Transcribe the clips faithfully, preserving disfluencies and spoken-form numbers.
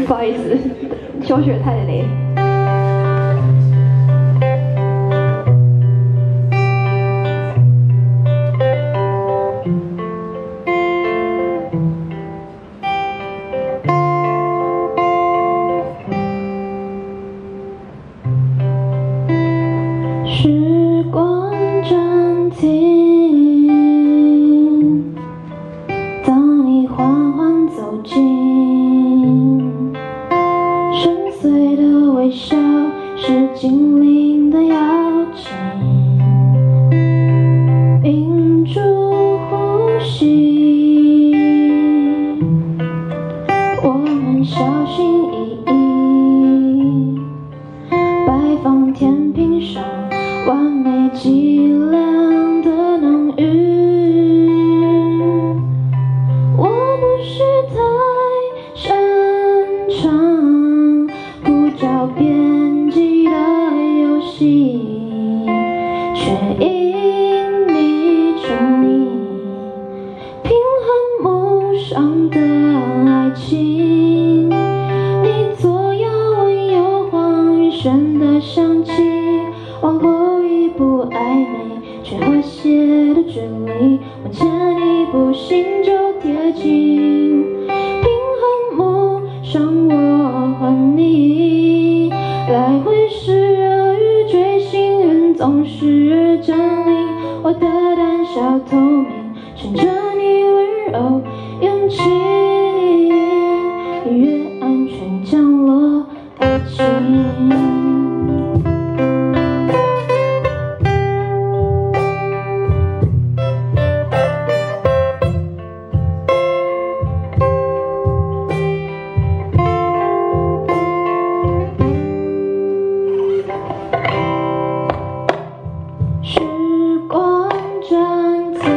不好意思，休学太累。 时光暂停，当你缓缓走近，深邃的微笑是精灵的邀请，屏住呼吸，我们小心翼翼摆放天平上完美计量的浓郁，我不是太擅长不着边际的游戏，却因你沉溺平衡木上的爱情，你左摇我右晃晕眩的香气，往后一步暧昧却和谐的距离，往前一步心就贴近，平衡木上我和你，来回是热与追星运总是占领我的胆小透明，趁着你温柔勇气，越安全降落爱情。时光暂停，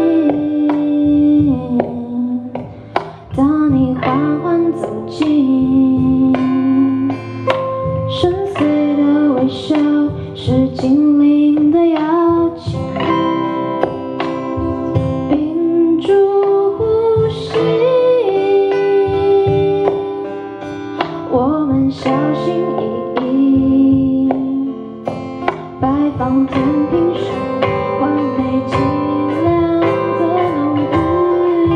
当你缓缓走近，深邃的微笑是精灵的邀请，屏住呼吸，我们小心翼翼摆放天平上完美计量的浓郁，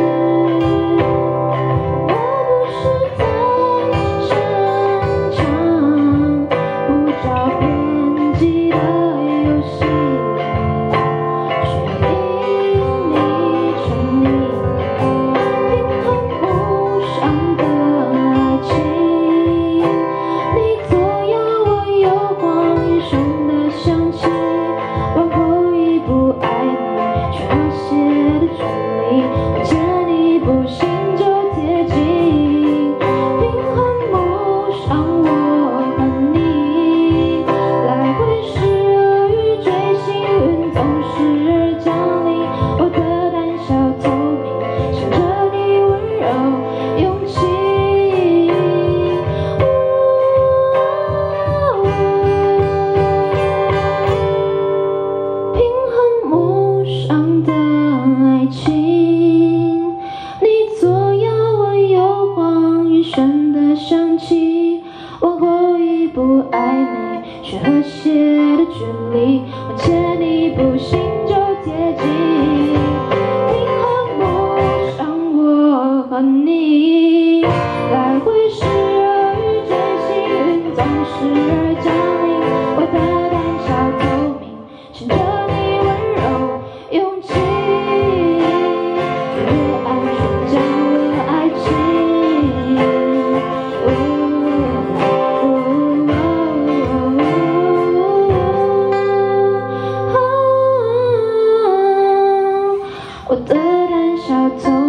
我不是太擅长不着边际的游戏，却因你沉溺平衡木上的爱情，你左摇我右晃晕眩的香气，往后一步暧昧却和谐的距离，往前一步心就贴近，平衡木上我和你，来回是热与追星运总是降临我的胆小透明，想着你温柔勇气，平衡木上的爱情，你左摇我右晃晕眩的香气，往后一步暧昧却和谐的距离，往前一步心就贴近，平衡木上我和你，来回是热与追星运总是降临我的胆小透明，趁着你温柔勇气，越安全降落爱情。哦哦哦哦我的胆小透